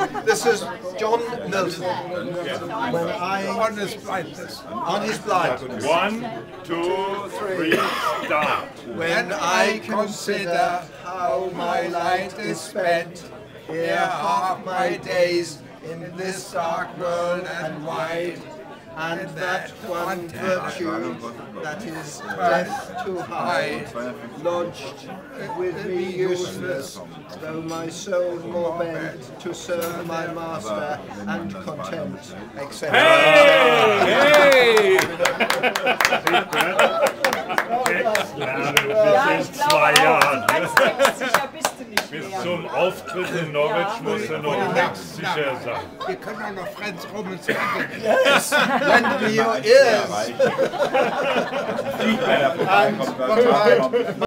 This is John Milton. When I On his blindness. On his blindness. 1, 2, 3, start. When I consider how my light is spent, here are my days in this dark world and wide, and that one virtue that is death to hide, lodged with me useless, though my soul more bent to serve my master and content, etc. Hey! Ja, ich glaube auch. Ganz textsicher bist du nicht Bis mehr. zum Auftritt in Norwich muss er noch textsicher sein. Wir können auch noch Friends Romans yes. Lend me your ears. Nicht mehr, der vorbeikommt,